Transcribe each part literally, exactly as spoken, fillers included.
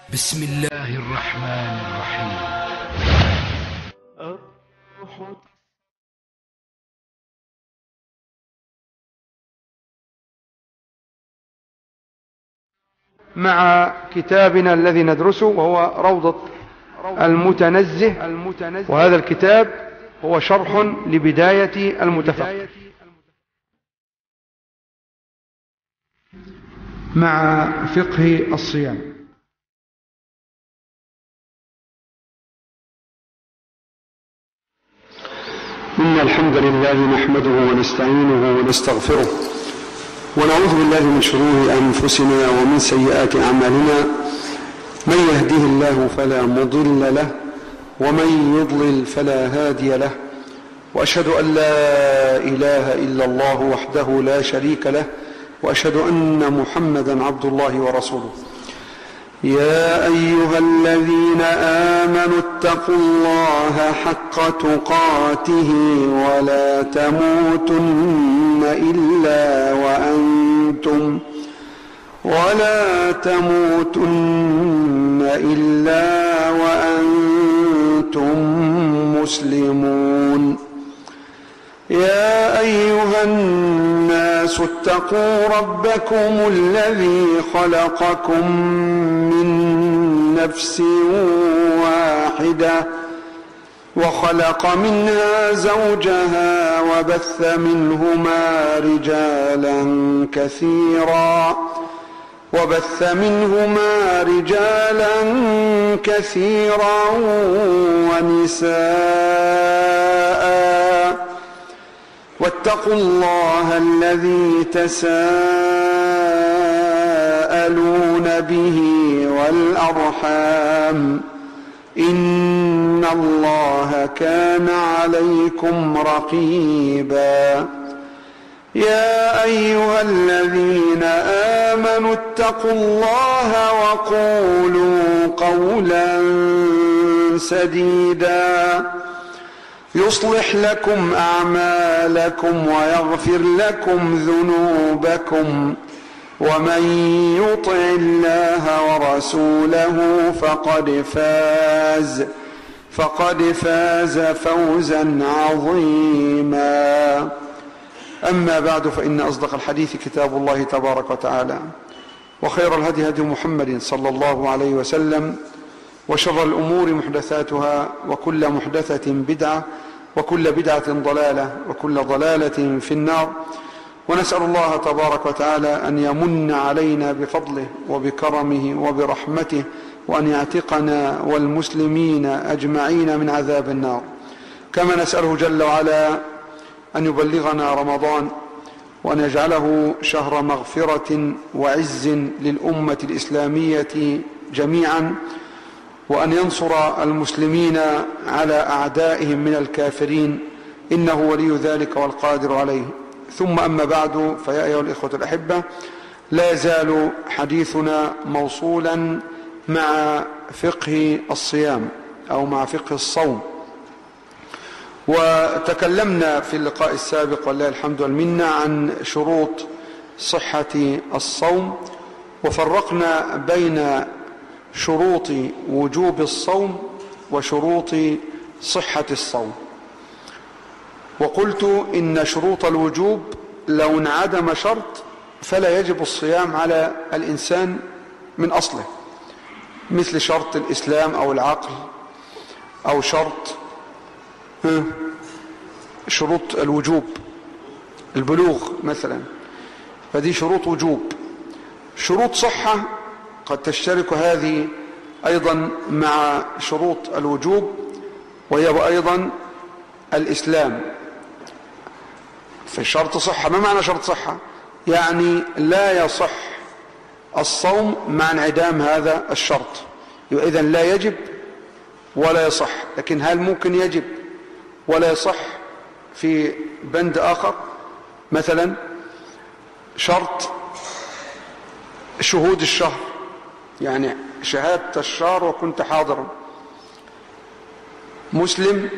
بسم الله الرحمن الرحيم. مع كتابنا الذي ندرسه وهو روضة المتنزه، وهذا الكتاب هو شرح لبداية المتفقه مع فقه الصيام. إن الحمد لله نحمده ونستعينه ونستغفره ونعوذ بالله من شرور أنفسنا ومن سيئات أعمالنا، من يهده الله فلا مضل له ومن يضلل فلا هادي له، وأشهد أن لا إله إلا الله وحده لا شريك له، وأشهد أن محمدا عبد الله ورسوله. يا أيها الذين آمنوا اتقوا الله حق تقاته ولا تموتن إلا وأنتم ولا تموتن إلا وأنتم مسلمون. يا أيها الناس اتقوا ربكم الذي خلقكم من نفس واحدة وخلق منها زوجها وبث منهما رجالا كثيرا وبث منهما رجالا كثيرا ونساء، واتقوا الله الذي تساءلون به والأرحام، إن الله كان عليكم رقيبا. يا أيها الذين آمنوا اتقوا الله وقولوا قولا سديدا يصلح لكم أعمالكم ويغفر لكم ذنوبكم، ومن يطع الله ورسوله فقد فاز فقد فاز فوزا عظيما. أما بعد، فإن أصدق الحديث كتاب الله تبارك وتعالى، وخير الهدي هدي محمد صلى الله عليه وسلم، وشر الأمور محدثاتها، وكل محدثة بدعة، وكل بدعة ضلالة، وكل ضلالة في النار. ونسأل الله تبارك وتعالى أن يمن علينا بفضله وبكرمه وبرحمته، وأن يعتقنا والمسلمين أجمعين من عذاب النار. كما نسأله جل وعلا أن يبلغنا رمضان، وأن يجعله شهر مغفرة وعز للأمة الإسلامية جميعا، وأن ينصر المسلمين على أعدائهم من الكافرين، إنه ولي ذلك والقادر عليه. ثم أما بعد، فيا أيها الإخوة الأحبة، لا يزال حديثنا موصولا مع فقه الصيام أو مع فقه الصوم. وتكلمنا في اللقاء السابق ولله الحمد والمنة عن شروط صحة الصوم، وفرقنا بين شروط وجوب الصوم وشروط صحة الصوم. وقلت إن شروط الوجوب لو انعدم شرط فلا يجب الصيام على الإنسان من أصله، مثل شرط الإسلام أو العقل، أو شرط شروط الوجوب البلوغ مثلا، فدي شروط وجوب. شروط صحة قد تشترك هذه أيضا مع شروط الوجوب، وهي أيضا الإسلام. في شرط صحة، ما معنى شرط صحة؟ يعني لا يصح الصوم مع انعدام هذا الشرط، إذن لا يجب ولا يصح. لكن هل ممكن يجب ولا يصح في بند آخر؟ مثلا شرط شهود الشهر، يعني شهادة الشهر وكنت حاضرا، مسلم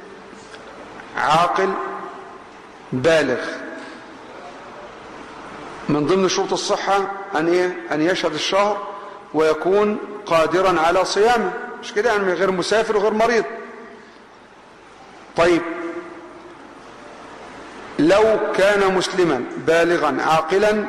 عاقل بالغ. من ضمن شروط الصحة أن, إيه؟ أن يشهد الشهر ويكون قادرا على صيامه، مش كده يعني غير مسافر وغير مريض. طيب لو كان مسلما بالغا عاقلا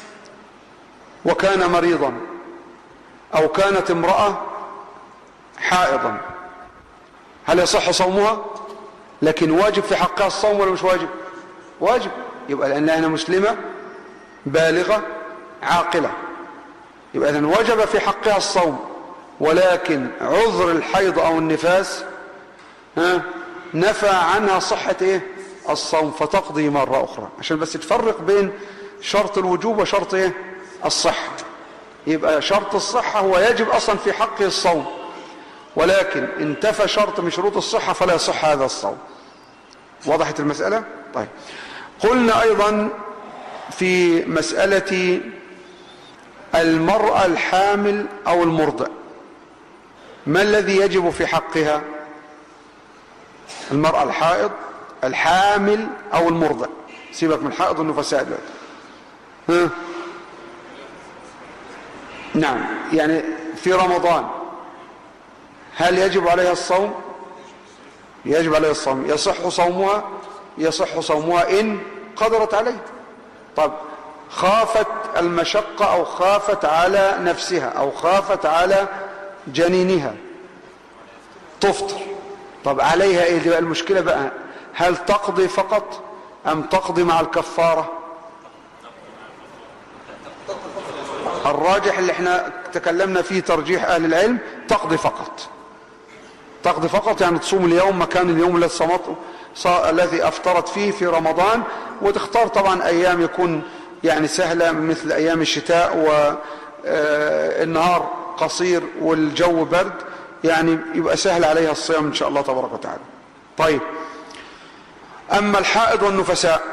وكان مريضا، أو كانت امرأة حائضا، هل يصح صومها؟ لكن واجب في حقها الصوم ولا مش واجب؟ واجب. يبقى لأنها مسلمة بالغة عاقلة، يبقى إذن وجب في حقها الصوم، ولكن عذر الحيض أو النفاس ها نفى عنها صحة إيه؟ الصوم، فتقضي مرة أخرى، عشان بس تفرق بين شرط الوجوب وشرط إيه؟ الصحة. يبقى شرط الصحة هو يجب أصلا في حقه الصوم، ولكن انتفى شرط من شروط الصحة فلا يصح هذا الصوم. وضحت المسألة؟ طيب قلنا أيضا في مسألة المرأة الحامل أو المرضع، ما الذي يجب في حقها؟ المرأة الحائض الحامل أو المرضع، سيبك من الحائض والنفساء دلوقتي. ها نعم، يعني في رمضان هل يجب عليها الصوم؟ يجب عليها الصوم. يصح صومها؟ يصح صومها إن قدرت عليه. طب خافت المشقة أو خافت على نفسها أو خافت على جنينها تفطر، طب عليها إيه؟ دي بقى المشكلة بقى، هل تقضي فقط أم تقضي مع الكفارة؟ الراجح اللي احنا تكلمنا فيه ترجيح أهل العلم تقضي فقط. تقضي فقط يعني تصوم اليوم مكان اليوم الذي صمت الذي أفطرت فيه في رمضان، وتختار طبعا أيام يكون يعني سهلة مثل أيام الشتاء والنهار قصير والجو برد، يعني يبقى سهل عليها الصيام إن شاء الله تبارك وتعالى. طيب أما الحائض والنفساء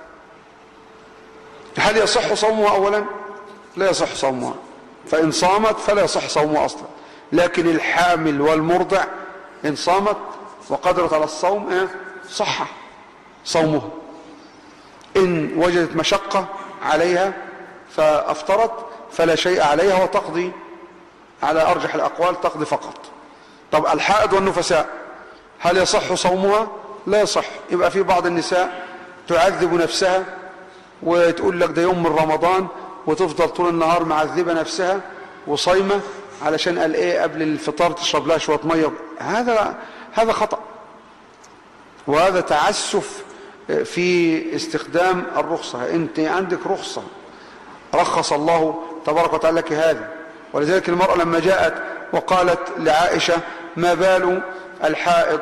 هل يصح صومها؟ أولا لا يصح صومها، فإن صامت فلا يصح صومها أصلا. لكن الحامل والمرضع إن صامت وقدرت على الصوم اه صح صومها. إن وجدت مشقة عليها فأفطرت فلا شيء عليها وتقضي، على أرجح الأقوال تقضي فقط. طب الحائض والنفساء هل يصح صومها؟ لا يصح. يبقى في بعض النساء تعذب نفسها وتقول لك ده يوم من رمضان وتفضل طول النهار معذبة نفسها وصيمة علشان قال ايه قبل الفطار تشرب لها شوية مية. هذا هذا خطأ، وهذا تعسف في استخدام الرخصة. انت عندك رخصة رخص الله تبارك وتعالى لك هذا. ولذلك المرأة لما جاءت وقالت لعائشة ما بال الحائض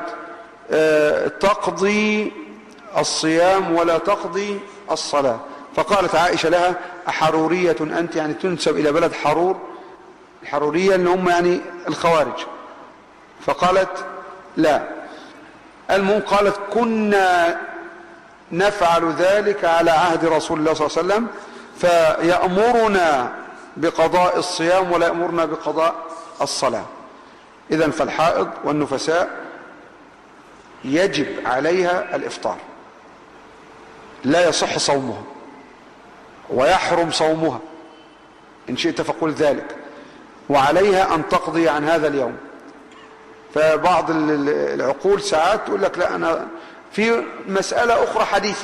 تقضي الصيام ولا تقضي الصلاة، فقالت عائشة لها أحرورية أنت؟ يعني تنسب إلى بلد حرور، الحرورية اللي هم يعني الخوارج. فقالت لا. المهم قالت كنا نفعل ذلك على عهد رسول الله صلى الله عليه وسلم، فيأمرنا بقضاء الصيام ولا يأمرنا بقضاء الصلاة. إذن فالحائض والنفساء يجب عليها الإفطار، لا يصح صومها ويحرم صومها إن شئت فقل ذلك، وعليها أن تقضي عن هذا اليوم. فبعض العقول ساعات تقول لك لا أنا في مسألة أخرى حديثة،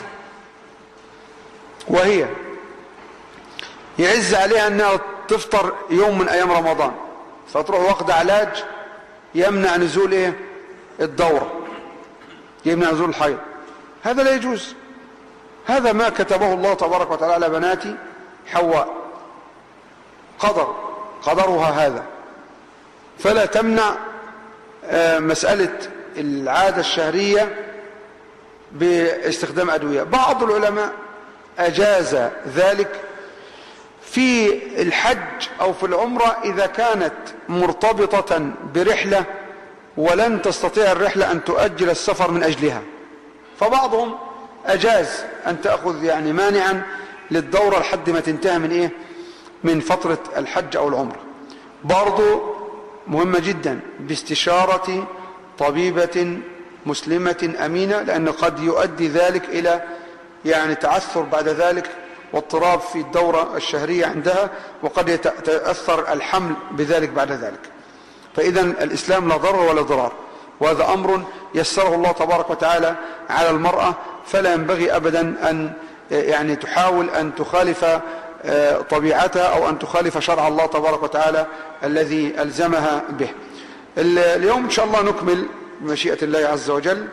وهي يعز عليها أنها تفطر يوم من أيام رمضان فتروح واخد علاج يمنع نزول إيه؟ الدورة، يمنع نزول الحيض. هذا لا يجوز، هذا ما كتبه الله تبارك وتعالى على بنات حواء، قدر قدرها هذا، فلا تمنع مسألة العادة الشهرية باستخدام أدوية. بعض العلماء أجاز ذلك في الحج أو في العمرة إذا كانت مرتبطة برحلة ولن تستطيع الرحلة أن تؤجل السفر من أجلها، فبعضهم أجاز أن تأخذ يعني مانعا للدورة لحد ما تنتهي من إيه؟ من فترة الحج أو العمرة. برضو مهمة جدا باستشارة طبيبة مسلمة أمينة، لأن قد يؤدي ذلك إلى يعني تعثر بعد ذلك واضطراب في الدورة الشهرية عندها، وقد يتأثر الحمل بذلك بعد ذلك. فإذا الإسلام لا ضرر ولا ضرار، وهذا أمر يسره الله تبارك وتعالى على المرأة، فلا ينبغي أبدا أن يعني تحاول أن تخالف طبيعتها أو أن تخالف شرع الله تبارك وتعالى الذي ألزمها به. اليوم إن شاء الله نكمل بمشيئة الله عز وجل.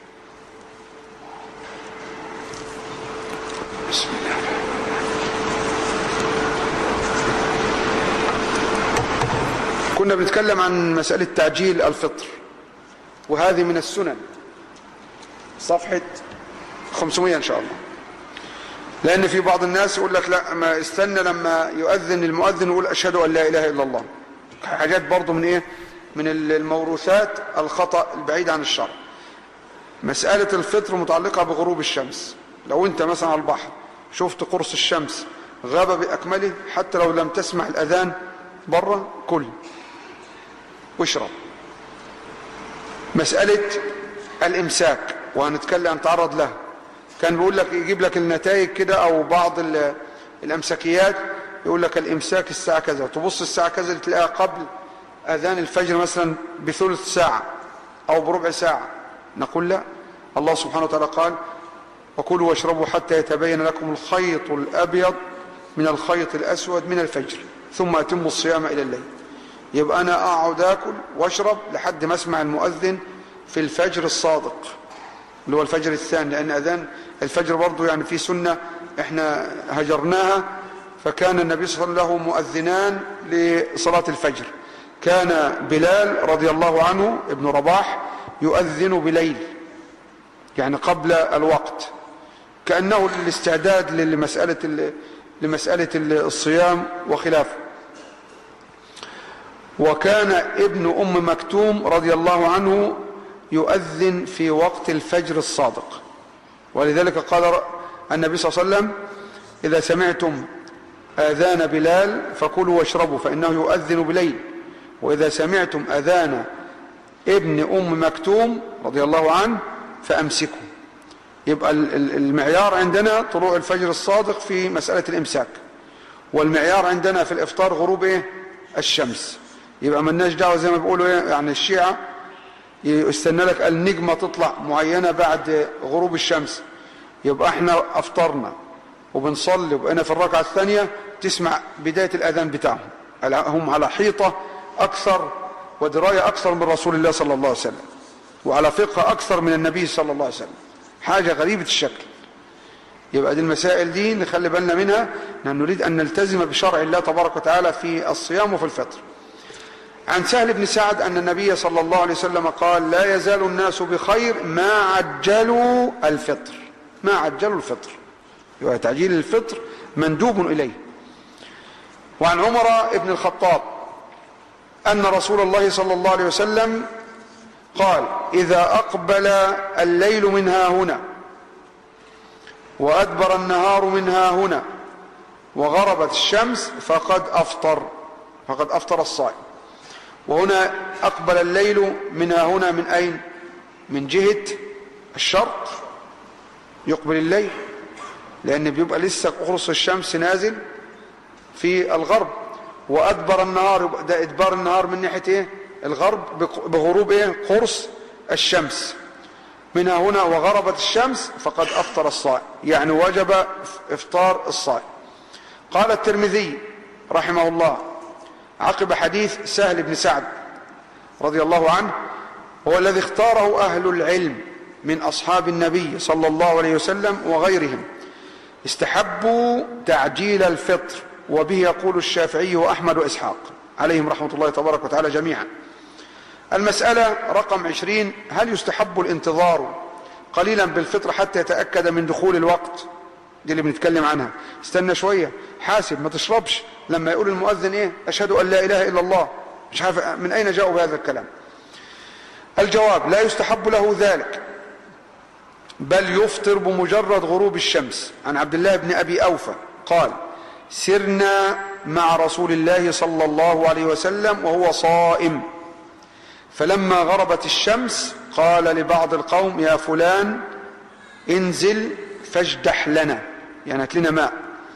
بسم الله. كنا بنتكلم عن مسألة تعجيل الفطر، وهذه من السنن، صفحة خمسمائة إن شاء الله. لأن في بعض الناس يقول لك لا، ما استنى لما يؤذن المؤذن ويقول أشهد أن لا إله إلا الله. حاجات برضو من إيه؟ من الموروثات الخطأ البعيد عن الشرع. مسألة الفطر متعلقة بغروب الشمس. لو أنت مثلا على البحر شفت قرص الشمس غاب بأكمله، حتى لو لم تسمع الأذان بره، كل واشرب. مسألة الإمساك وهنتكلم نتعرض لها، كان بيقول لك يجيب لك النتائج كده، أو بعض الأمسكيات يقول لك الإمساك الساعة كذا، تبص الساعة كذا تلاقيها قبل أذان الفجر مثلا بثلث ساعة أو بربع ساعة. نقول لا، الله سبحانه وتعالى قال وكلوا واشربوا حتى يتبين لكم الخيط الأبيض من الخيط الأسود من الفجر ثم أتموا الصيام إلى الليل. يبقى أنا أقعد أكل واشرب لحد ما أسمع المؤذن في الفجر الصادق اللي هو الفجر الثاني، لأن أذان الفجر برضو يعني في سنة احنا هجرناها. فكان النبي صلى الله عليه وسلم له مؤذنان لصلاة الفجر، كان بلال رضي الله عنه ابن رباح يؤذن بليل يعني قبل الوقت، كأنه الاستعداد لمسألة لمسألة الصيام وخلافه. وكان ابن أم مكتوم رضي الله عنه يؤذن في وقت الفجر الصادق، ولذلك قال النبي صلى الله عليه وسلم إذا سمعتم آذان بلال فكلوا واشربوا فإنه يؤذن بليل، وإذا سمعتم أذان ابن أم مكتوم رضي الله عنه فأمسكوا. يبقى المعيار عندنا طلوع الفجر الصادق في مسألة الإمساك، والمعيار عندنا في الإفطار غروب إيه؟ الشمس. يبقى مالناش دعوة زي ما بيقولوا إيه يعني الشيعة يستنى لك النجمة تطلع معينة بعد غروب الشمس، يبقى احنا أفطرنا وبنصلي وبقينا في الركعة الثانية تسمع بداية الأذان بتاعهم. هم على حيطة أكثر ودراية أكثر من رسول الله صلى الله عليه وسلم، وعلى فقه أكثر من النبي صلى الله عليه وسلم. حاجة غريبة الشكل. يبقى دي المسائل دي نخلي بالنا منها، نحن نريد أن نلتزم بشرع الله تبارك وتعالى في الصيام وفي الفطر. عن سهل بن سعد أن النبي صلى الله عليه وسلم قال لا يزال الناس بخير ما عجلوا الفطر. ما عجلوا الفطر، يبقى تعجيل الفطر مندوب إليه. وعن عمر بن الخطاب أن رسول الله صلى الله عليه وسلم قال إذا أقبل الليل من ها هنا وأدبر النهار من ها هنا وغربت الشمس فقد أفطر فقد أفطر الصائم. وهنا أقبل الليل من ها هنا من أين؟ من جهة الشرق يقبل الليل، لأن بيبقى لسه قرص الشمس نازل في الغرب. وأدبر النهار، ده إدبار النهار من ناحية إيه؟ الغرب بغروب إيه؟ قرص الشمس. من هنا وغربت الشمس فقد أفطر الصائم، يعني وجب إفطار الصائم. قال الترمذي رحمه الله عقب حديث سهل بن سعد رضي الله عنه، هو الذي اختاره أهل العلم من أصحاب النبي صلى الله عليه وسلم وغيرهم، استحبوا تعجيل الفطر، وبه يقول الشافعي وأحمد وإسحاق عليهم رحمة الله تبارك وتعالى جميعا. المسألة رقم عشرين: هل يستحب الانتظار قليلا بالفطر حتى يتأكد من دخول الوقت؟ دي اللي بنتكلم عنها. استنى شوية، حاسب، ما تشربش لما يقول المؤذن ايه؟ أشهد أن لا إله إلا الله. مش عارف من أين جاءوا بهذا الكلام. الجواب: لا يستحب له ذلك، بل يفطر بمجرد غروب الشمس. عن عبد الله بن أبي أوفى قال: سرنا مع رسول الله صلى الله عليه وسلم وهو صائم، فلما غربت الشمس قال لبعض القوم: يا فلان انزل فاجدح لنا، يعني هات لنا ماء.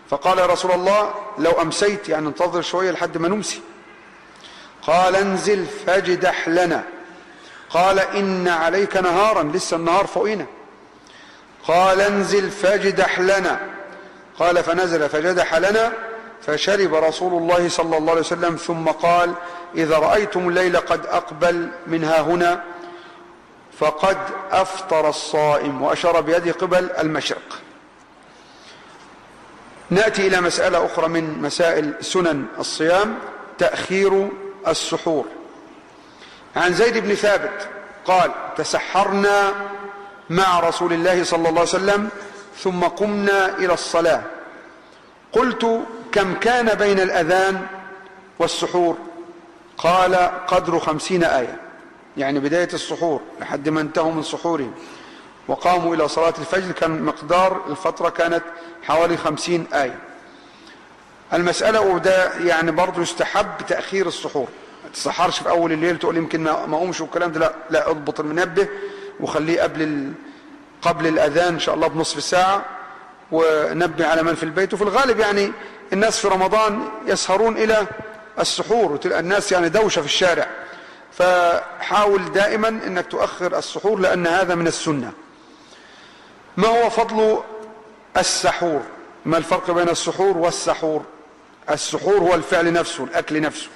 فقال يا رسول الله لو أمسيت، يعني انتظر شوية لحد ما نمسي. قال انزل فاجدح لنا. قال إن عليك نهارا، لسه النهار فوقنا. قال انزل فاجدح لنا. قال فنزل فجدح لنا، فشرب رسول الله صلى الله عليه وسلم، ثم قال إذا رأيتم الليل قد أقبل من ها هنا فقد أفطر الصائم، وأشار بيده قبل المشرق. نأتي إلى مسألة أخرى من مسائل سنن الصيام، تأخير السحور. عن زيد بن ثابت قال تسحرنا مع رسول الله صلى الله عليه وسلم ثم قمنا إلى الصلاة. قلت كم كان بين الأذان والسحور؟ قال قدر خمسين آية، يعني بداية السحور لحد ما انتهوا من سحورهم وقاموا إلى صلاة الفجر كان مقدار الفترة كانت حوالي خمسين آية. المسألة وده يعني برضو يستحب تأخير السحور، ما تسحرش في أول الليل تقول يمكن ما أقومش والكلام ده، لا لا، اضبط المنبه وخليه قبل ال... قبل الأذان إن شاء الله بنصف ساعة، ونبه على من في البيت. وفي الغالب يعني الناس في رمضان يسهرون إلى السحور وتلقى الناس يعني دوشة في الشارع، فحاول دائما أنك تؤخر السحور لأن هذا من السنة. ما هو فضل السحور؟ ما الفرق بين السحور والسحور؟ السحور هو الفعل نفسه، الأكل نفسه،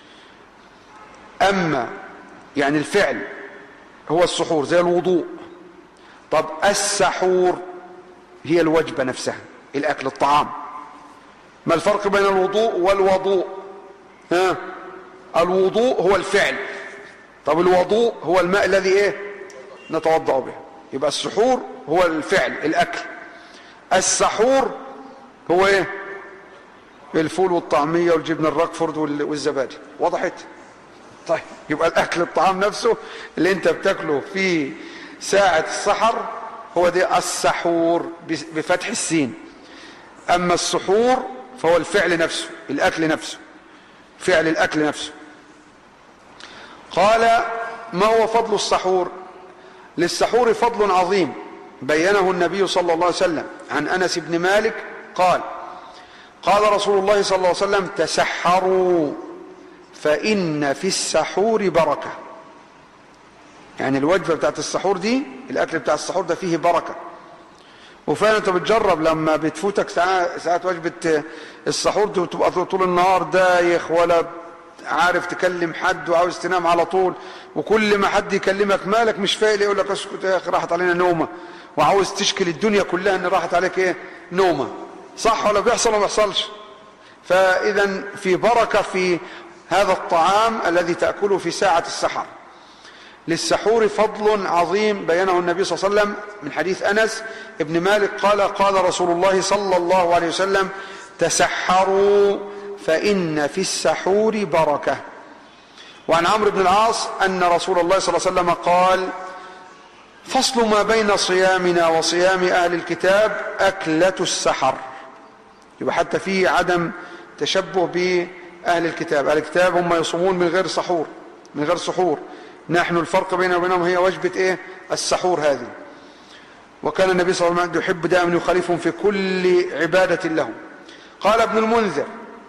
أما يعني الفعل هو السحور زي الوضوء. طب السحور هي الوجبة نفسها، الأكل، الطعام. ما الفرق بين الوضوء والوضوء؟ ها؟ الوضوء هو الفعل، طب الوضوء هو الماء الذي ايه نتوضأ به. يبقى السحور هو الفعل، الأكل. السحور هو ايه؟ الفول والطعمية والجبن الركفورد والزبادي. وضحت؟ طيب يبقى الأكل، الطعام نفسه اللي انت بتاكله في ساعة السحر هو دي السحور بفتح السين. أما السحور فهو الفعل نفسه، الأكل نفسه، فعل الأكل نفسه. قال ما هو فضل السحور؟ للسحور فضل عظيم بينه النبي صلى الله عليه وسلم. عن أنس بن مالك قال قال رسول الله صلى الله عليه وسلم تسحروا فإن في السحور بركة. يعني الوجبة بتاعت السحور دي، الأكل بتاع السحور ده فيه بركة. وفعلا انت بتجرب لما بتفوتك ساعات وجبة السحور دي وتبقى طول النهار دايخ ولا عارف تكلم حد وعاوز تنام على طول، وكل ما حد يكلمك مالك مش فايق يقول لك اسكت يا اخي راحت علينا نومه، وعاوز تشكل الدنيا كلها ان راحت عليك ايه نومه. صح ولا بيحصل ولا ما بيحصلش؟ فاذا في بركه في هذا الطعام الذي تاكله في ساعه السحر. للسحور فضل عظيم بينه النبي صلى الله عليه وسلم من حديث أنس ابن مالك قال قال رسول الله صلى الله عليه وسلم تسحروا فإن في السحور بركة. وعن عمرو بن العاص أن رسول الله صلى الله عليه وسلم قال فصل ما بين صيامنا وصيام أهل الكتاب أكلة السحر. يبقى حتى فيه عدم تشبه بأهل الكتاب. أهل الكتاب هم يصومون من غير سحور، من غير سحور. نحن الفرق بيننا وبينهم هي وجبة ايه السحور هذه. وكان النبي صلى الله عليه وسلم يحب دائما يخالفهم في كل عبادة لهم. قال ابن المنذر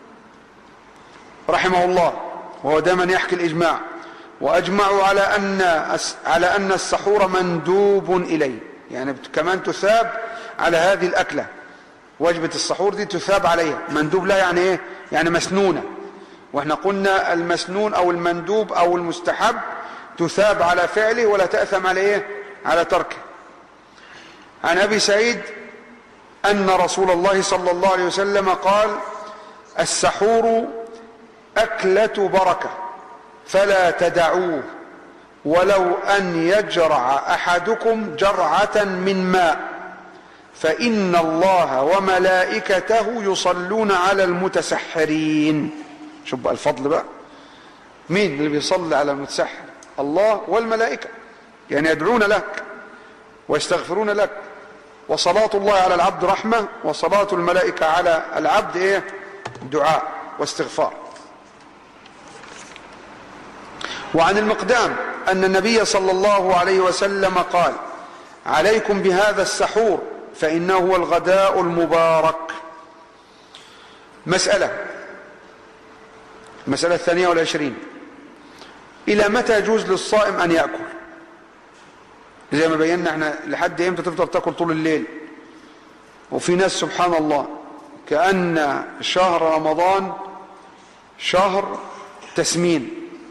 رحمه الله وهو دائما يحكي الإجماع وأجمعوا على أن على أن السحور مندوب إليه، يعني كمان تثاب على هذه الأكلة. وجبة السحور دي تثاب عليها، مندوب لا يعني ايه يعني مسنونة. واحنا قلنا المسنون أو المندوب أو المستحب تثاب على فعله ولا تأثم على ايه على تركه. عن أبي سعيد أن رسول الله صلى الله عليه وسلم قال السحور أكلة بركة فلا تدعوه ولو أن يجرع أحدكم جرعة من ماء فإن الله وملائكته يصلون على المتسحرين. شوف بقى الفضل بقى، مين اللي بيصلي على المتسحر؟ الله والملائكة، يعني يدعون لك ويستغفرون لك. وصلاة الله على العبد رحمة، وصلاة الملائكة على العبد ايه دعاء واستغفار. وعن المقدام أن النبي صلى الله عليه وسلم قال عليكم بهذا السحور فإنه هو الغداء المبارك. مسألة المسألة الثانية والعشرين: إلى متى يجوز للصائم أن يأكل؟ زي ما بينا احنا لحد امتى تفضل تاكل طول الليل؟ وفي ناس سبحان الله كأن شهر رمضان شهر تسمين،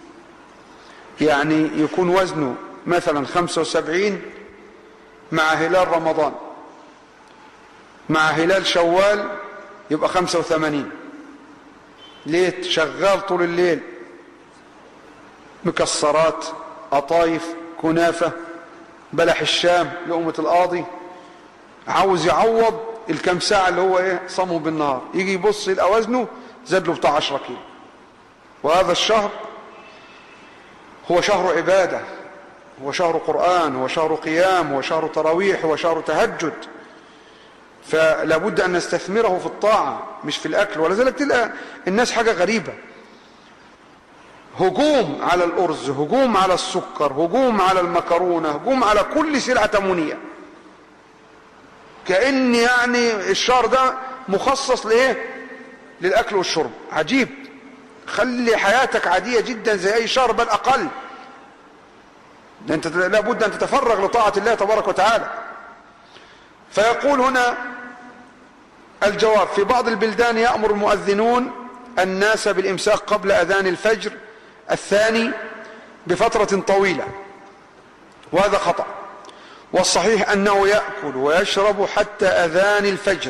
يعني يكون وزنه مثلا خمسة وسبعين مع هلال رمضان، مع هلال شوال يبقى خمسة وثمانين. ليه؟ شغال طول الليل، مكسرات، قطايف، كنافة، بلح الشام، لقمة القاضي، عاوز يعوض الكم ساعة اللي هو ايه صامه بالنهار. يجي يبص يلقى وزنه زاد له بتاع عشرة كيلو. وهذا الشهر هو شهر عبادة، هو شهر قرآن، هو شهر قيام، هو شهر تراويح، هو شهر تهجد، فلا بد أن نستثمره في الطاعة مش في الأكل. ولذلك تلقى الناس حاجة غريبة، هجوم على الأرز، هجوم على السكر، هجوم على المكرونة، هجوم على كل سلعة تموينية، كأن يعني الشهر ده مخصص لإيه؟ للأكل والشرب. عجيب. خلي حياتك عادية جدا زي أي شهر بل أقل. أنت لابد أن تتفرغ لطاعة الله تبارك وتعالى. فيقول هنا الجواب: في بعض البلدان يأمر المؤذنون الناس بالإمساك قبل أذان الفجر الثاني بفترة طويلة، وهذا خطأ. والصحيح أنه يأكل ويشرب حتى أذان الفجر،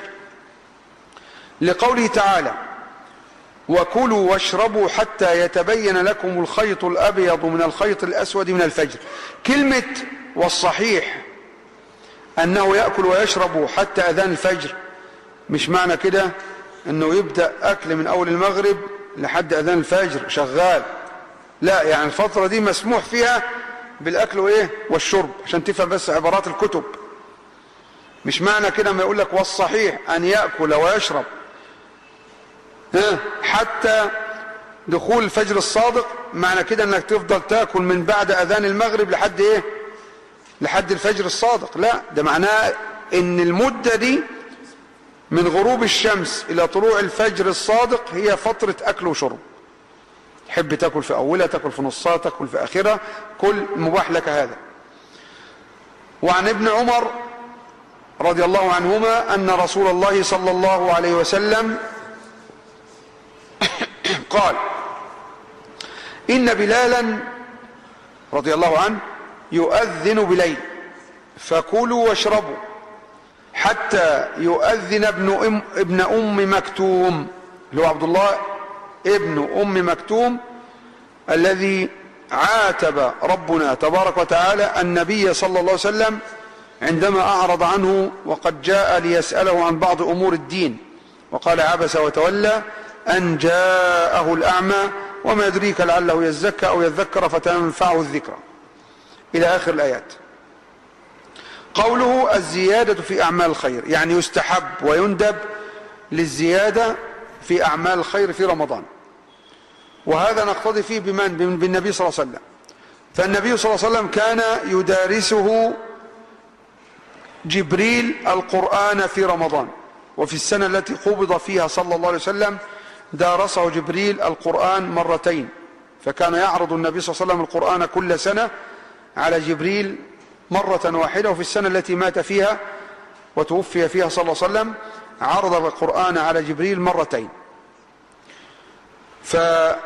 لقوله تعالى: وكلوا واشربوا حتى يتبين لكم الخيط الأبيض من الخيط الأسود من الفجر. كلمة والصحيح أنه يأكل ويشرب حتى أذان الفجر مش معنى كده أنه يبدأ أكل من أول المغرب لحد أذان الفجر شغال، لا، يعني الفترة دي مسموح فيها بالأكل وإيه والشرب، عشان تفهم بس عبارات الكتب. مش معنى كده ما يقول لك والصحيح أن يأكل ويشرب حتى دخول الفجر الصادق، معنى كده أنك تفضل تأكل من بعد أذان المغرب لحد إيه لحد الفجر الصادق. لا، ده معناه ان المدة دي من غروب الشمس الى طلوع الفجر الصادق هي فترة اكل وشرب. تحب تاكل في اولها، تاكل في نصها، تاكل في اخرها، كل مباح لك هذا. وعن ابن عمر رضي الله عنهما ان رسول الله صلى الله عليه وسلم قال: ان بلالا رضي الله عنه يؤذن بليل فكلوا واشربوا حتى يؤذن ابن ام, ابن أم مكتوم، اللي هو عبد الله ابن أم مكتوم الذي عاتب ربنا تبارك وتعالى النبي صلى الله عليه وسلم عندما أعرض عنه وقد جاء ليسأله عن بعض أمور الدين، وقال: عبس وتولى أن جاءه الأعمى وما يدريك لعله يزكى أو يذكر فتنفعه الذكرى، إلى آخر الآيات. قوله الزيادة في أعمال الخير، يعني يستحب ويندب للزيادة في أعمال الخير في رمضان، وهذا نقتضي فيه بمن؟ بالنبي صلى الله عليه وسلم. فالنبي صلى الله عليه وسلم كان يدارسه جبريل القرآن في رمضان، وفي السنة التي قبض فيها صلى الله عليه وسلم دارسه جبريل القرآن مرتين، فكان يعرض النبي صلى الله عليه وسلم القرآن كل سنة على جبريل مرة واحدة. وفي السنة التي مات فيها وتوفي فيها صلى الله عليه وسلم عرض القرآن على جبريل مرتين. فمع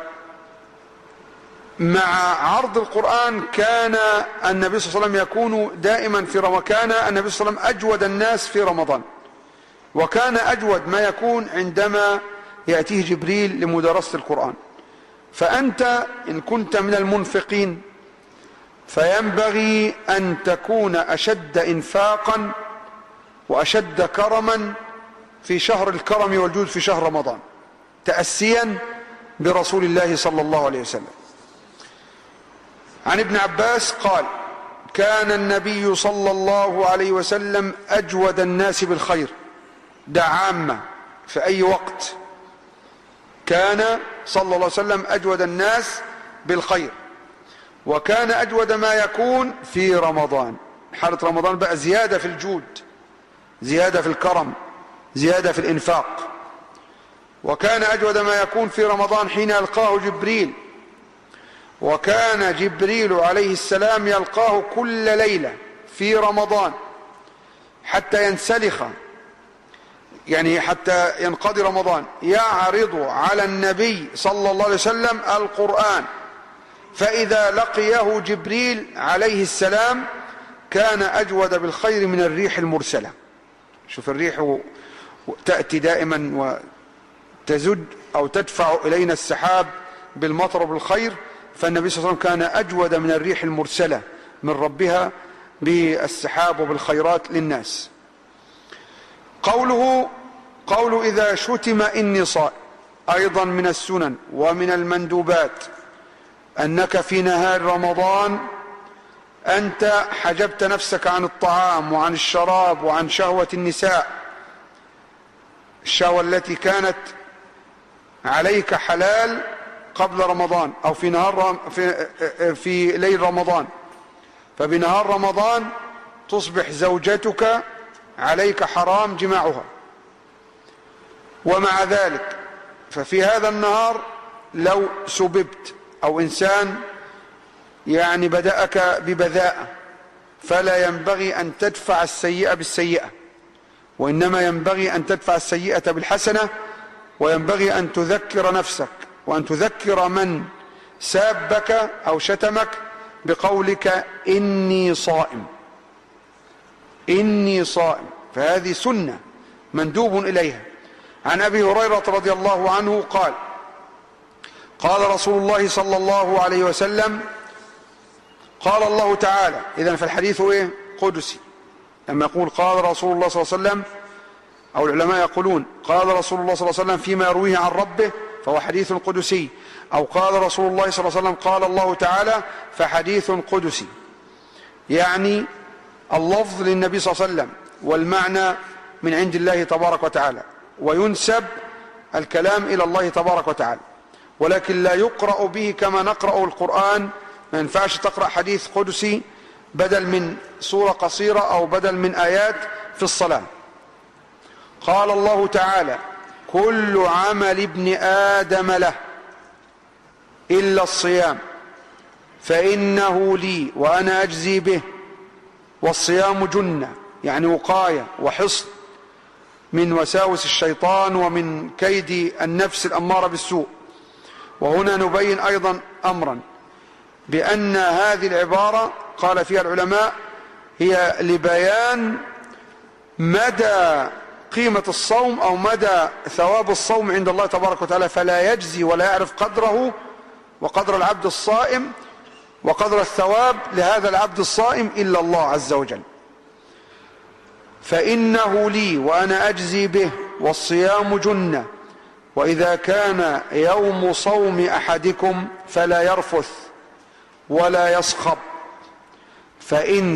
عرض القرآن كان النبي صلى الله عليه وسلم يكون دائما في رمضان، كان النبي صلى الله عليه وسلم أجود الناس في رمضان، وكان أجود ما يكون عندما يأتيه جبريل لمدارسة القرآن. فأنت إن كنت من المنفقين فينبغي أن تكون أشد إنفاقا وأشد كرما في شهر الكرم والجود في شهر رمضان، تأسيا برسول الله صلى الله عليه وسلم. عن ابن عباس قال: كان النبي صلى الله عليه وسلم أجود الناس بالخير. ده عامة في أي وقت، كان صلى الله عليه وسلم أجود الناس بالخير، وكان أجود ما يكون في رمضان. حالة رمضان بقى زيادة في الجود، زيادة في الكرم، زيادة في الإنفاق. وكان أجود ما يكون في رمضان حين يلقاه جبريل، وكان جبريل عليه السلام يلقاه كل ليلة في رمضان حتى ينسلخ، يعني حتى ينقضي رمضان، يعرض على النبي صلى الله عليه وسلم القرآن، فإذا لقيه جبريل عليه السلام كان أجود بالخير من الريح المرسلة. شوف الريح تأتي دائما وتزد أو تدفع إلينا السحاب بالمطر وبالخير، فالنبي صلى الله عليه وسلم كان أجود من الريح المرسلة من ربها بالسحاب وبالخيرات للناس. قوله قول إذا شتم إني صائم أيضا من السنن ومن المندوبات أنك في نهار رمضان أنت حجبت نفسك عن الطعام وعن الشراب وعن شهوة النساء، الشهوة التي كانت عليك حلال قبل رمضان أو في نهار في, في ليل رمضان، فبنهار رمضان تصبح زوجتك عليك حرام جماعها. ومع ذلك ففي هذا النهار لو سببت أو إنسان يعني بدأك ببذاءة فلا ينبغي أن تدفع السيئة بالسيئة، وإنما ينبغي أن تدفع السيئة بالحسنة، وينبغي أن تذكر نفسك وأن تذكر من سابك أو شتمك بقولك إني صائم، إني صائم، فهذه سنة مندوب إليها. عن أبي هريرة رضي الله عنه قال قال رسول الله صلى الله عليه وسلم قال الله تعالى، إذن فالحديث إيه؟ قدسي. لما يقول قال رسول الله صلى الله عليه وسلم أو العلماء يقولون قال رسول الله صلى الله عليه وسلم فيما يرويه عن ربه فهو حديث قدسي، أو قال رسول الله صلى الله عليه وسلم قال الله تعالى فحديث قدسي، يعني اللفظ للنبي صلى الله عليه وسلم والمعنى من عند الله تبارك وتعالى، وينسب الكلام إلى الله تبارك وتعالى، ولكن لا يقرأ به كما نقرأ القرآن. ما ينفعش تقرأ حديث قدسي بدل من سورة قصيرة أو بدل من آيات في الصلاة. قال الله تعالى كل عمل ابن آدم له إلا الصيام فإنه لي وأنا أجزي به، والصيام جنة يعني وقاية وحصن من وساوس الشيطان ومن كيد النفس الأمارة بالسوء. وهنا نبين أيضا أمرا بأن هذه العبارة قال فيها العلماء هي لبيان مدى قيمة الصوم أو مدى ثواب الصوم عند الله تبارك وتعالى، فلا يجزي ولا يعرف قدره وقدر العبد الصائم وقدر الثواب لهذا العبد الصائم إلا الله عز وجل. فإنه لي وأنا أجزي به، والصيام جنة، وإذا كان يوم صوم أحدكم فلا يرفث ولا يصخب، فإن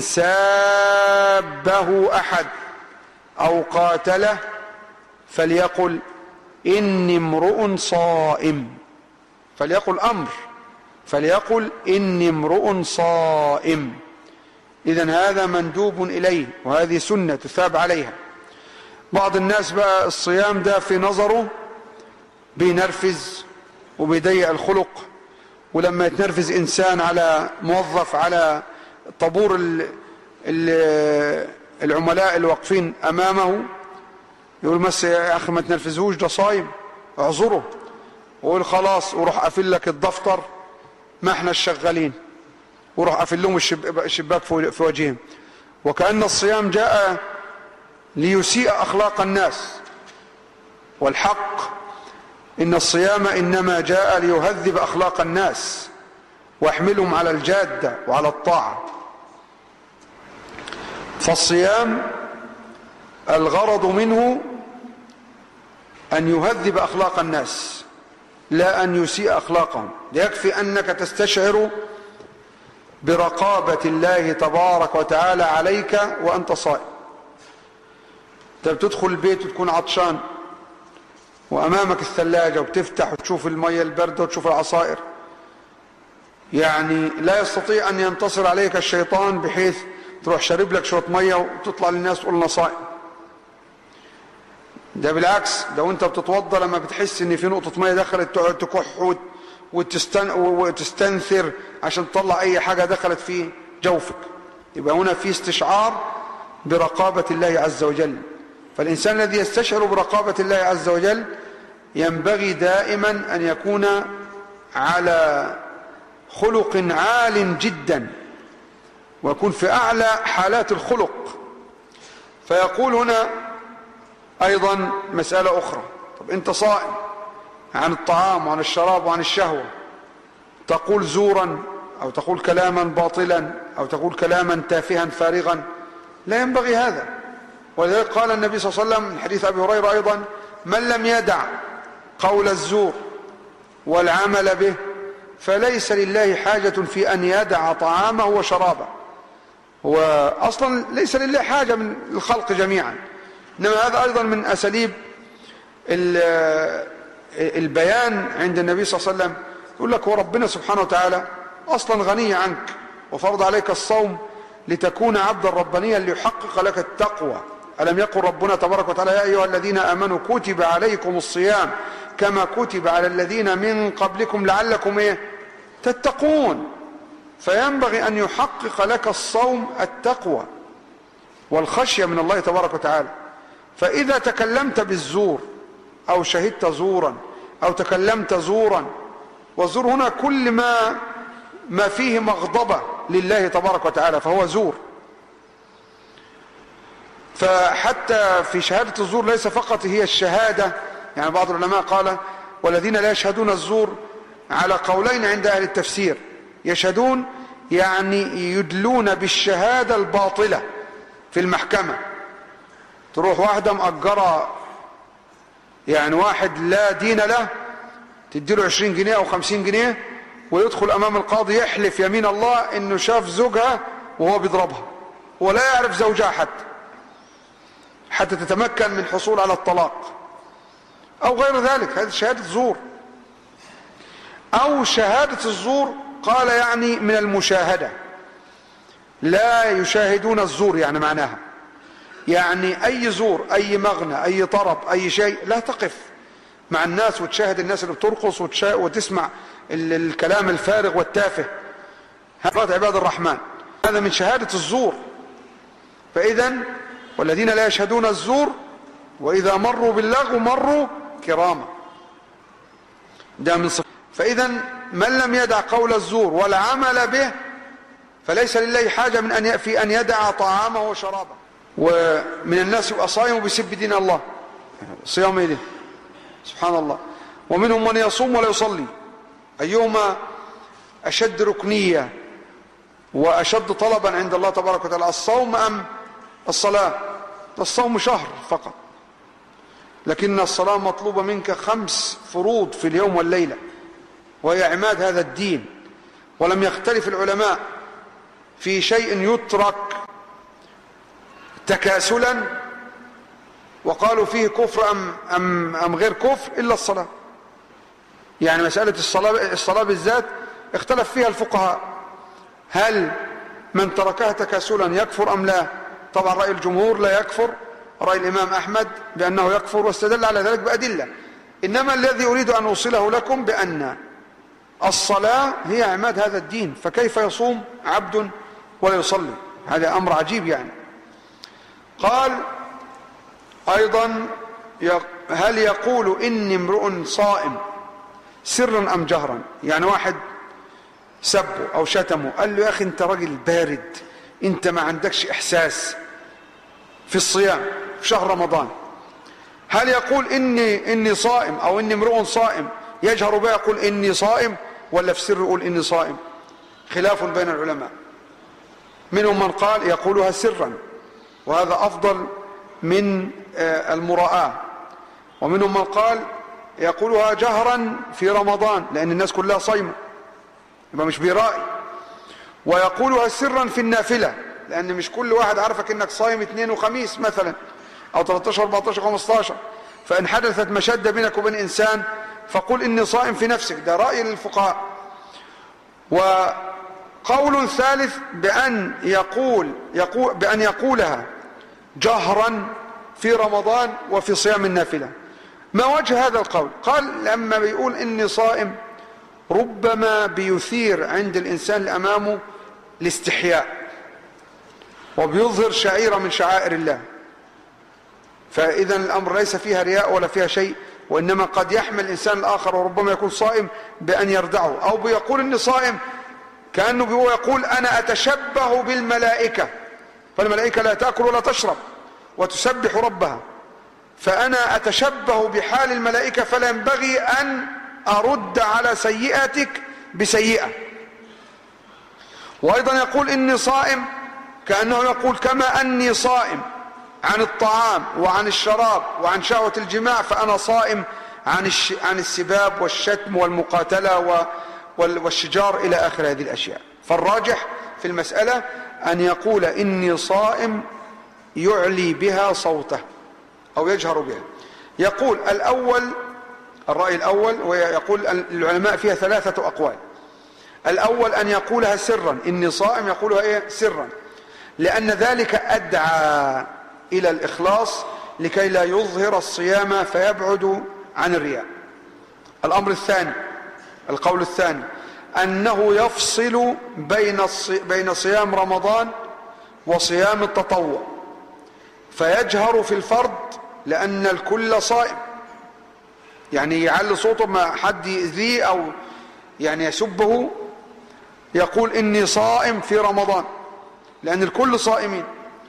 سابه أحد أو قاتله فليقل إني امرؤ صائم، فليقل أمر، فليقل إني امرؤ صائم. إذن هذا مندوب إليه، وهذه سنة تثاب عليها. بعض الناس بقى الصيام ده في نظره بينرفز وبيضيق الخلق، ولما يتنرفز إنسان على موظف على طابور ال ال العملاء اللي واقفين أمامه يقول مس يا أخي ما تنرفزوش ده صايم اعذره، ويقول خلاص وروح قافل لك الدفتر ما احنا الشغالين، وروح قافل لهم الشباك في وجههم، وكأن الصيام جاء ليسيء أخلاق الناس. والحق إن الصيام إنما جاء ليهذب أخلاق الناس ويحملهم على الجادة وعلى الطاعة. فالصيام الغرض منه أن يهذب أخلاق الناس لا أن يسيء أخلاقهم. يكفي أنك تستشعر برقابة الله تبارك وتعالى عليك وأنت صائم. تدخل البيت وتكون عطشان وأمامك الثلاجة وبتفتح وتشوف المية الباردة وتشوف العصائر، يعني لا يستطيع أن ينتصر عليك الشيطان بحيث تروح شارب لك شوية مية وتطلع للناس تقول لنا صائم. ده بالعكس، ده وانت بتتوضى لما بتحس ان في نقطة مية دخلت تقعد تكح وتستن وتستنثر عشان تطلع اي حاجة دخلت في جوفك. يبقى هنا في استشعار برقابة الله عز وجل. فالإنسان الذي يستشعر برقابة الله عز وجل ينبغي دائما أن يكون على خلق عال جدا، ويكون في أعلى حالات الخلق. فيقول هنا أيضا مسألة أخرى: طب أنت صائم عن الطعام وعن الشراب وعن الشهوة، تقول زورا أو تقول كلاما باطلا أو تقول كلاما تافها فارغا، لا ينبغي هذا. ولذلك قال النبي صلى الله عليه وسلم من حديث أبي هريرة أيضا: من لم يدع قول الزور والعمل به فليس لله حاجة في أن يدع طعامه وشرابه. هو أصلا ليس لله حاجة من الخلق جميعا، إنما هذا أيضا من أساليب البيان عند النبي صلى الله عليه وسلم. يقول لك: وربنا سبحانه وتعالى أصلا غني عنك وفرض عليك الصوم لتكون عبدا ربانيا ليحقق لك التقوى. ألم يقل ربنا تبارك وتعالى: يا أيها الذين آمنوا كتب عليكم الصيام كما كتب على الذين من قبلكم لعلكم إيه؟ تتقون. فينبغي أن يحقق لك الصوم التقوى والخشية من الله تبارك وتعالى. فإذا تكلمت بالزور أو شهدت زورا أو تكلمت زورا، والزور هنا كل ما ما فيه مغضبة لله تبارك وتعالى فهو زور. فحتى في شهادة الزور ليس فقط هي الشهادة، يعني بعض العلماء قال: والذين لا يشهدون الزور على قولين عند أهل التفسير. يشهدون يعني يدلون بالشهادة الباطلة في المحكمة. تروح واحدة مأجرة يعني واحد لا دين له، تديله عشرين جنيه أو خمسين جنيه ويدخل أمام القاضي يحلف يمين الله إنه شاف زوجها وهو بيضربها ولا يعرف زوجها حتى حتى تتمكن من حصول على الطلاق أو غير ذلك. هذه شهادة زور. أو شهادة الزور قال يعني من المشاهدة، لا يشاهدون الزور، يعني معناها يعني أي زور، أي مغنى، أي طرب، أي شيء، لا تقف مع الناس وتشاهد الناس اللي بترقص وتسمع الكلام الفارغ والتافه. هذا عباد الرحمن، هذا من شهادة الزور. فإذا والذين لا يشهدون الزور وإذا مروا باللغو مروا كراما، ده من صفة. فإذا من لم يدع قول الزور والعمل به فليس لله حاجة من أن في أن يدع طعامه وشرابه. ومن الناس يبقى صائم وبيسب دين الله، صيام إليه سبحان الله. ومنهم من يصوم ولا يصلي، أيهما أشد ركنية وأشد طلبا عند الله تبارك وتعالى، الصوم أم الصلاة؟ الصوم شهر فقط، لكن الصلاة مطلوبة منك خمس فروض في اليوم والليلة، وهي عماد هذا الدين. ولم يختلف العلماء في شيء يترك تكاسلا وقالوا فيه كفر أم, أم, أم غير كفر إلا الصلاة. يعني مسألة الصلاة, الصلاة بالذات اختلف فيها الفقهاء، هل من تركها تكاسلا يكفر أم لا؟ طبعا رأي الجمهور لا يكفر، رأي الإمام أحمد بأنه يكفر واستدل على ذلك بأدلة. إنما الذي أريد أن أوصله لكم بأن الصلاة هي عماد هذا الدين، فكيف يصوم عبد ولا يصلي؟ هذا أمر عجيب. يعني قال أيضا: هل يقول إني امرؤ صائم سرا أم جهرا؟ يعني واحد سبه أو شتمه، قال له: يا أخي أنت راجل بارد، أنت ما عندكش إحساس في الصيام في شهر رمضان. هل يقول إني, إني صائم أو إني امرؤ صائم يجهر بها يقول إني صائم، ولا في سر يقول إني صائم؟ خلاف بين العلماء. منهم من قال يقولها سرا وهذا أفضل من المراءة، ومنهم من قال يقولها جهرا في رمضان لأن الناس كلها صايمة يبقى مش بيرائي، ويقولها سرا في النافلة لأن مش كل واحد عارفك إنك صايم اثنين وخميس مثلا أو ثلاثة عشر أربعة عشر خمسة عشر، فإن حدثت مشدة بينك وبين إنسان فقل إني صائم في نفسك. ده رأي للفقهاء. وقول ثالث بأن يقول, يقول بأن يقولها جهرا في رمضان وفي صيام النافلة. ما وجه هذا القول؟ قال لما بيقول إني صائم ربما بيثير عند الإنسان اللي أمامه الاستحياء، وبيظهر شعيرة من شعائر الله، فإذا الأمر ليس فيها رياء ولا فيها شيء، وإنما قد يحمل الإنسان الآخر وربما يكون صائم بأن يردعه، أو بيقول إني صائم كأنه يقول أنا أتشبه بالملائكة، فالملائكة لا تأكل ولا تشرب وتسبح ربها، فأنا أتشبه بحال الملائكة فلا ينبغي أن أرد على سيئتك بسيئة. وأيضا يقول إني صائم كأنه يقول كما أني صائم عن الطعام وعن الشراب وعن شهوة الجماع فأنا صائم عن عن السباب والشتم والمقاتلة والشجار إلى آخر هذه الأشياء. فالراجح في المسألة أن يقول إني صائم يعلي بها صوته أو يجهر بها. يقول الأول، الرأي الأول، ويقول العلماء فيها ثلاثة أقوال. الأول أن يقولها سرا، إني صائم يقولها إيه؟ سرا، لأن ذلك أدعى إلى الإخلاص لكي لا يظهر الصيام فيبعد عن الرياء. الأمر الثاني، القول الثاني، أنه يفصل بين بين صيام رمضان وصيام التطوع، فيجهر في الفرض لأن الكل صائم، يعني يعلي صوته ما حد يؤذيه أو يعني يسبه، يقول إني صائم في رمضان لأن الكل صائمين،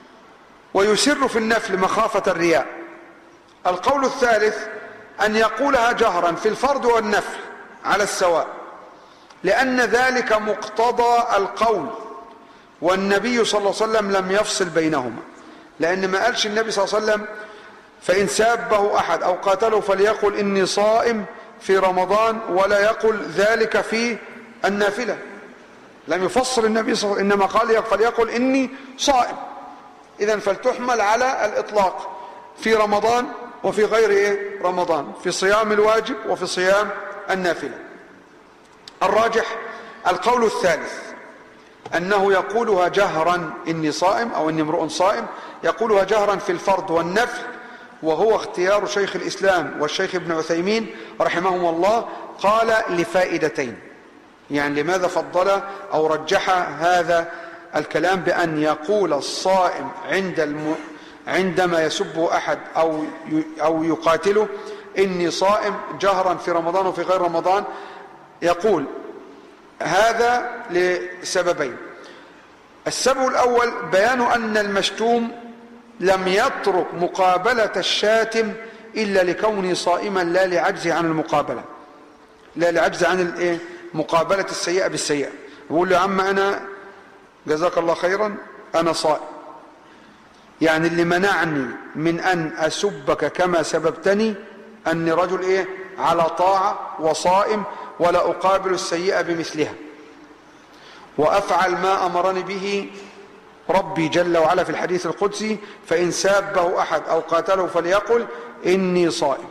ويسر في النفل مخافة الرياء. القول الثالث أن يقولها جهرا في الفرض والنفل على السواء، لأن ذلك مقتضى القول، والنبي صلى الله عليه وسلم لم يفصل بينهما، لأن ما قالش النبي صلى الله عليه وسلم فإن سابه أحد أو قاتله فليقل إني صائم في رمضان، ولا يقل ذلك في النافلة. لم يفصل النبي صلى الله عليه وسلم، إنما قال فليقل إني صائم. إذن فلتحمل على الإطلاق في رمضان وفي غير إيه؟ رمضان، في صيام الواجب وفي صيام النافلة. الراجح القول الثالث، أنه يقولها جهرا إني صائم أو إني امرؤ صائم، يقولها جهرا في الفرض والنفل، وهو اختيار شيخ الإسلام والشيخ ابن عثيمين رحمهم الله. قال لفائدتين، يعني لماذا فضل أو رجح هذا الكلام بأن يقول الصائم عند الم... عندما يسبه أحد أو أو يقاتله إني صائم جهرا في رمضان وفي غير رمضان. يقول هذا لسببين. السبب الأول بيان أن المشتوم لم يترك مقابلة الشاتم إلا لكونه صائما، لا لعجزه عن المقابلة، لا لعجز عن الايه مقابلة السيئة بالسيئة. يقول له يا عم أنا جزاك الله خيرا أنا صائم، يعني اللي منعني من أن أسبك كما سببتني أني رجل إيه على طاعة وصائم، ولا أقابل السيئة بمثلها، وأفعل ما أمرني به ربي جل وعلا في الحديث القدسي فإن سابه أحد أو قاتله فليقل إني صائم.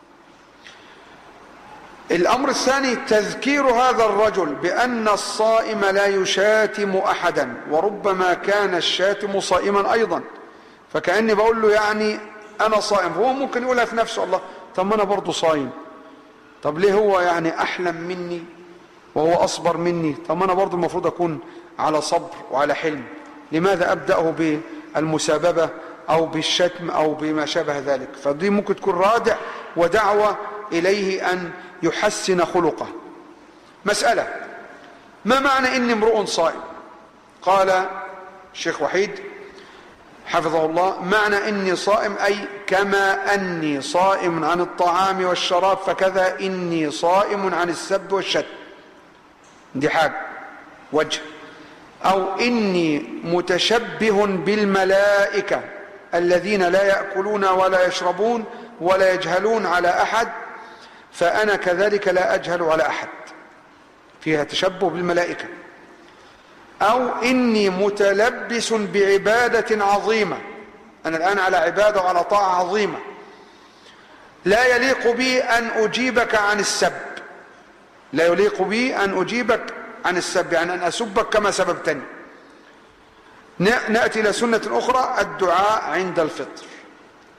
الأمر الثاني تذكير هذا الرجل بأن الصائم لا يشاتم أحدا، وربما كان الشاتم صائما أيضا، فكأني بقول له يعني أنا صائم، هو ممكن يقولها في نفسه الله طب ما أنا برضو صائم، طب ليه هو يعني أحلم مني وهو أصبر مني، طب ما أنا برضو المفروض أكون على صبر وعلى حلم، لماذا أبدأه بالمساببة أو بالشتم أو بما شابه ذلك؟ فدي ممكن تكون رادع ودعوة إليه أن يحسن خلقه. مسألة ما معنى إني امرؤ صائم؟ قال الشيخ وحيد حفظه الله معنى إني صائم أي كما أني صائم عن الطعام والشراب فكذا إني صائم عن السب والشتم، دي حاجة وجه. أو إني متشبه بالملائكة الذين لا يأكلون ولا يشربون ولا يجهلون على أحد، فأنا كذلك لا أجهل على أحد، فيها تشبه بالملائكة. أو إني متلبس بعبادة عظيمة، أنا الآن على عبادة وعلى طاعة عظيمة، لا يليق بي أن أجيبك عن السب، لا يليق بي أن أجيبك عن السب، يعني أن أسبك كما سببتني. نأتي إلى سنة أخرى الدعاء عند الفطر.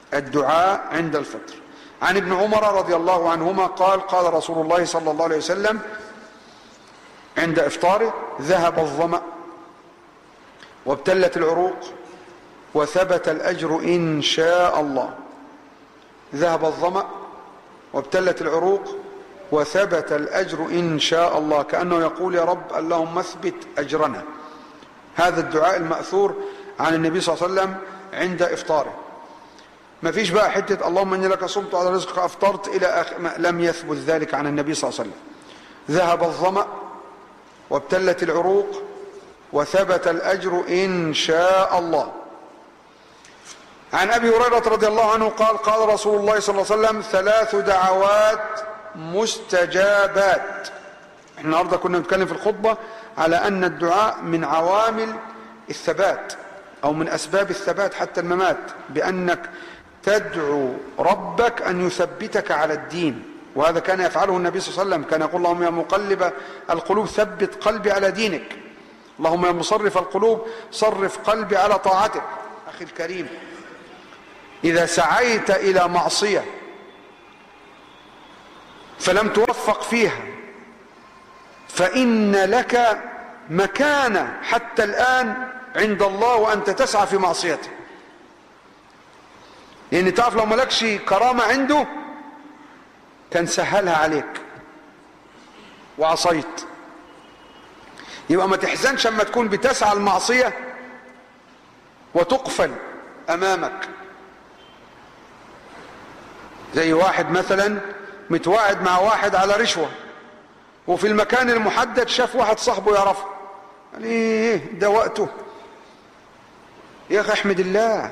الدعاء عند الفطر. عن ابن عمر رضي الله عنهما قال قال رسول الله صلى الله عليه وسلم عند إفطاره: ذهب الظمأ وابتلت العروق وثبت الأجر إن شاء الله. ذهب الظمأ وابتلت العروق وثبت الأجر إن شاء الله، كأنه يقول: يا رب اللهم اثبت أجرنا. هذا الدعاء المأثور عن النبي صلى الله عليه وسلم عند إفطاره. ما فيش بقى حتة اللهم إني لك صمت على رزقك أفطرت إلى آخر، لم يثبت ذلك عن النبي صلى الله عليه وسلم. ذهب الظمأ وابتلت العروق وثبت الأجر إن شاء الله. عن أبي هريرة رضي الله عنه قال قال رسول الله صلى الله عليه وسلم: ثلاث دعوات مستجابات. احنا النهارده كنا نتكلم في الخطبة على أن الدعاء من عوامل الثبات أو من أسباب الثبات حتى الممات، بأنك تدعو ربك أن يثبتك على الدين، وهذا كان يفعله النبي صلى الله عليه وسلم. كان يقول: اللهم يا مقلب القلوب ثبت قلبي على دينك، اللهم يا مصرف القلوب صرف قلبي على طاعتك. أخي الكريم، إذا سعيت إلى معصية فلم توفق فيها فإن لك مكانة حتى الآن عند الله وأنت تسعى في معصيته، لأن تعرف لو ملكش كرامة عنده كان سهلها عليك وعصيت. يبقى ما تحزنش اما تكون بتسعى المعصية وتقفل أمامك. زي واحد مثلا متواعد مع واحد على رشوة، وفي المكان المحدد شاف واحد صاحبه يعرفه، يعني ايه ده وقته؟ يا اخي احمد الله.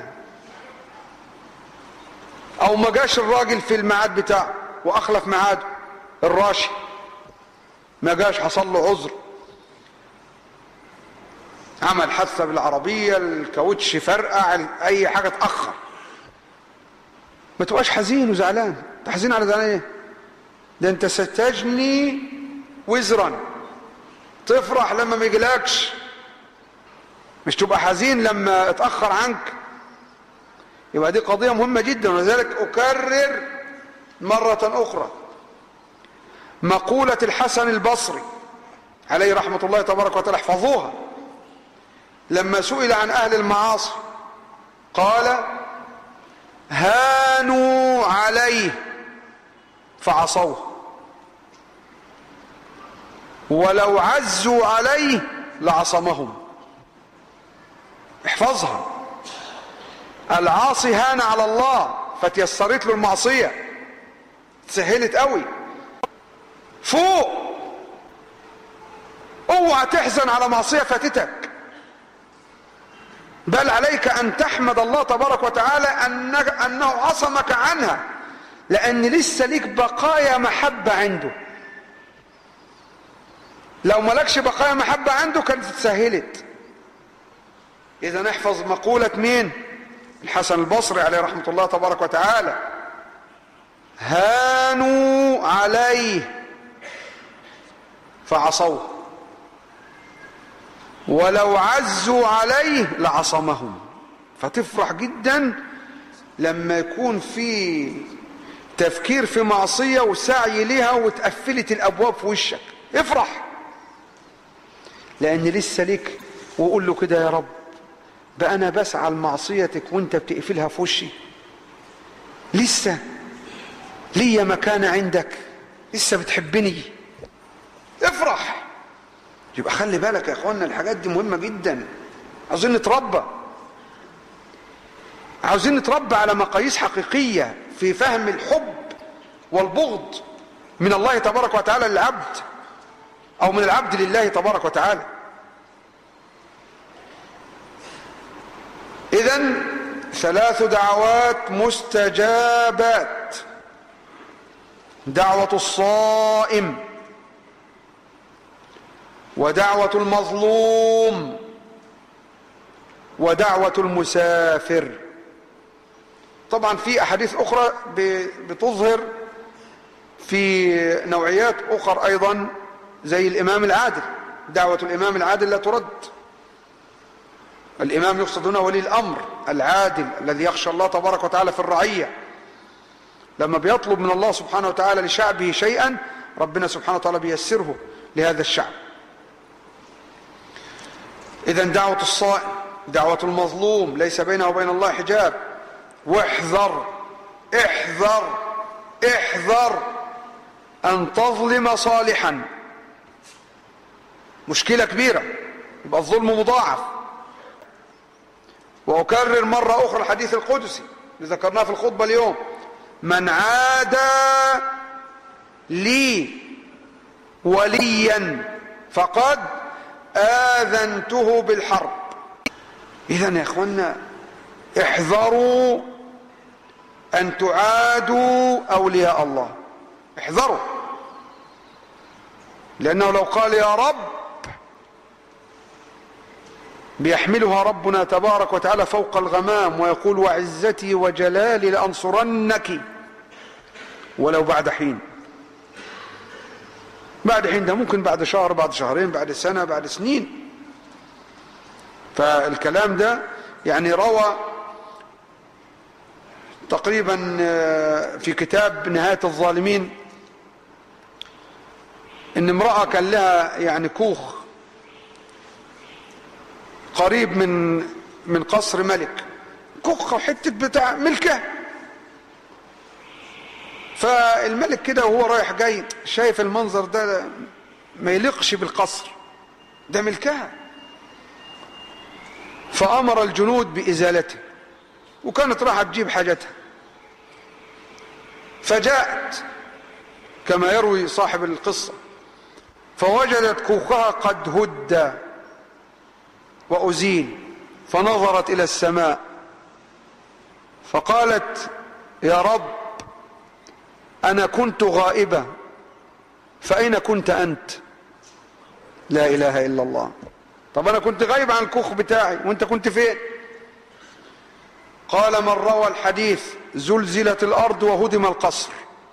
او ما جاش الراجل في الميعاد بتاعه واخلف ميعاده، الراشي ما جاش، حصل له عذر، عمل حادثه بالعربيه، الكاوتش فرقع، اي حاجه اتاخر، ما تبقاش حزين وزعلان. انت حزين على زعلان ايه؟ ده انت ستجني وزرا، تفرح لما ما يجيلكش، مش تبقى حزين لما اتاخر عنك. يبقى دي قضيه مهمه جدا. ولذلك اكرر مره اخرى مقوله الحسن البصري عليه رحمه الله تبارك وتعالى، احفظوها. لما سئل عن اهل المعاصي قال: هانوا عليه فعصوه، ولو عزوا عليه لعصمهم. احفظها. العاصي هان على الله فتيسرت له المعصية، تسهلت قوي. فوق، اوعى تحزن على معصية فاتتك، بل عليك ان تحمد الله تبارك وتعالى انه عصمك عنها، لان لسه ليك بقايا محبة عنده. لو ملكش بقايا محبة عنده كانت اتسهلت. اذا نحفظ مقولة مين؟ الحسن البصري عليه رحمة الله تبارك وتعالى: هانوا عليه فعصوه، ولو عزوا عليه لعصمهم. فتفرح جدا لما يكون في تفكير في معصية وسعي لها وتقفلت الابواب في وشك، افرح لان لسه ليك. وقول له كده: يا رب بقى انا بسعى لمعصيتك وانت بتقفلها في وشي، لسه ليا مكانة عندك، لسه بتحبني، افرح. يبقى خلي بالك يا اخوانا، الحاجات دي مهمة جدا. عاوزين نتربى، عاوزين نتربى على مقاييس حقيقية في فهم الحب والبغض من الله تبارك وتعالى للعبد، او من العبد لله تبارك وتعالى. إذن ثلاث دعوات مستجابات: دعوة الصائم، ودعوة المظلوم، ودعوة المسافر. طبعا في أحاديث أخرى بتظهر في نوعيات أخرى أيضا، زي الإمام العادل. دعوة الإمام العادل لا ترد. الإمام يقصد هنا ولي الأمر العادل الذي يخشى الله تبارك وتعالى في الرعية. لما بيطلب من الله سبحانه وتعالى لشعبه شيئا ربنا سبحانه وتعالى بيسره لهذا الشعب. إذن دعوة الصائم، دعوة المظلوم ليس بينه وبين الله حجاب. واحذر احذر احذر أن تظلم صالحا، مشكلة كبيرة، يبقى الظلم مضاعف. وأكرر مرة أخرى الحديث القدسي اللي ذكرناه في الخطبة اليوم: من عادى لي وليا فقد آذنته بالحرب. إذن يا إخوانا احذروا أن تعادوا أولياء الله، احذروا، لأنه لو قال يا رب بيحملها ربنا تبارك وتعالى فوق الغمام ويقول وعزتي وجلالي لأنصرنك ولو بعد حين. بعد حين ده ممكن بعد شهر، بعد شهرين، بعد سنة، بعد سنين. فالكلام ده يعني روى تقريبا في كتاب نهاية الظالمين ان امرأة كان لها يعني كوخ قريب من من قصر ملك، كوخ حتة بتاع ملكه. فالملك كده وهو رايح جاي شايف المنظر ده ما يليقش بالقصر ده، ملكها. فأمر الجنود بإزالته، وكانت راح تجيب حاجتها. فجاءت كما يروي صاحب القصة فوجدت كوخها قد هد وأزيل، فنظرت إلى السماء فقالت يا رب أنا كنت غائبة فأين كنت أنت؟ لا إله إلا الله. طب أنا كنت غايب عن الكوخ بتاعي وأنت كنت فين؟ قال من روى الحديث زلزلت الأرض وهدم القصر.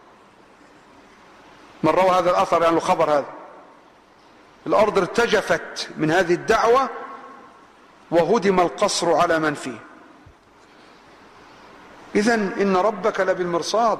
من روى هذا الأثر يعني الخبر هذا، الأرض ارتجفت من هذه الدعوة وهدم القصر على من فيه. إذن إن ربك لبالمرصاد،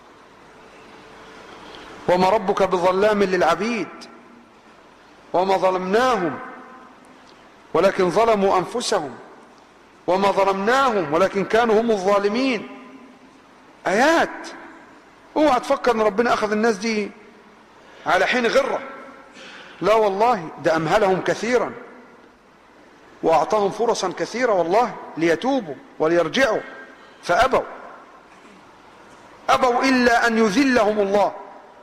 وما ربك بظلام للعبيد، وما ظلمناهم ولكن ظلموا أنفسهم، وما ظلمناهم ولكن كانوا هم الظالمين. آيات. اوعى تفكر ان ربنا اخذ الناس دي على حين غرة، لا والله، ده امهلهم كثيرا واعطاهم فرصا كثيرة والله ليتوبوا وليرجعوا، فابوا ابوا الا ان يذلهم الله،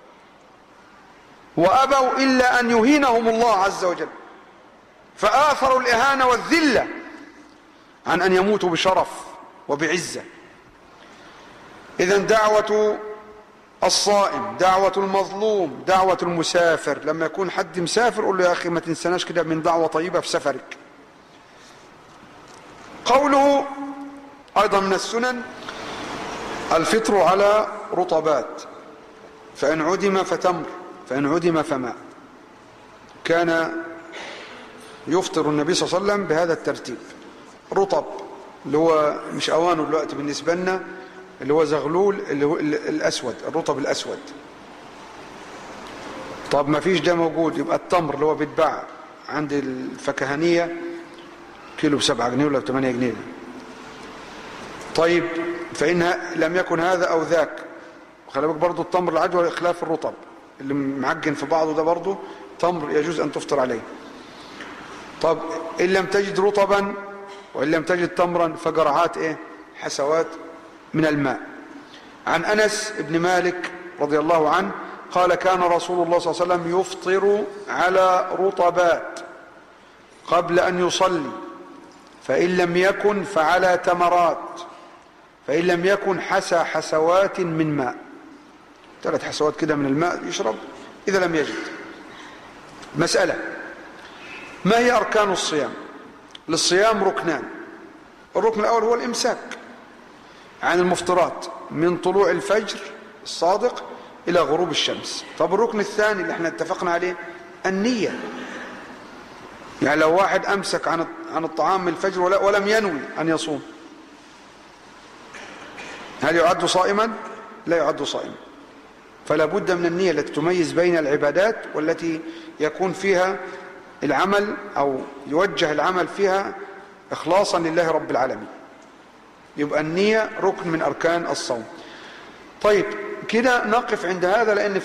وابوا الا ان يهينهم الله عز وجل، فآثروا الإهانة والذلة عن أن يموتوا بشرف وبعزة. إذن دعوة الصائم، دعوة المظلوم، دعوة المسافر. لما يكون حد مسافر قل له يا أخي ما تنسناش كده من دعوة طيبة في سفرك. قوله أيضا من السنن الفطر على رطبات، فإن عدم فتمر، فإن عدم فماء. كان يفطر النبي صلى الله عليه وسلم بهذا الترتيب: رطب اللي هو مش اوانه دلوقتي بالنسبه لنا، اللي هو زغلول، اللي هو الاسود، الرطب الاسود. طب ما فيش ده موجود، يبقى التمر اللي هو بيتباع عند الفكهانيه كيلو بسبعة جنيه ولا بثمانية جنيه. طيب فإن لم يكن هذا او ذاك، خلي بالك برضه التمر العجوة خلاف الرطب اللي معجن في بعضه، ده برضه تمر يجوز ان تفطر عليه. طب إن لم تجد رطبا وإن لم تجد تمرا فجرعات إيه؟ حسوات من الماء. عن أنس بن مالك رضي الله عنه قال كان رسول الله صلى الله عليه وسلم يفطر على رطبات قبل أن يصلي، فإن لم يكن فعلى تمرات، فإن لم يكن حسى حسوات من ماء، ثلاث حسوات كده من الماء يشرب إذا لم يجد. مسألة: ما هي أركان الصيام؟ للصيام ركنان. الركن الأول هو الإمساك عن المفطرات من طلوع الفجر الصادق إلى غروب الشمس. طب الركن الثاني اللي احنا اتفقنا عليه النية. يعني لو واحد أمسك عن عن الطعام من الفجر ولم ينوي أن يصوم، هل يعد صائما؟ لا يعد صائما. فلا بد من النية التي تميز بين العبادات والتي يكون فيها العمل أو يوجه العمل فيها إخلاصا لله رب العالمين. يبقى النية ركن من أركان الصوم. طيب كده نقف عند هذا، لأن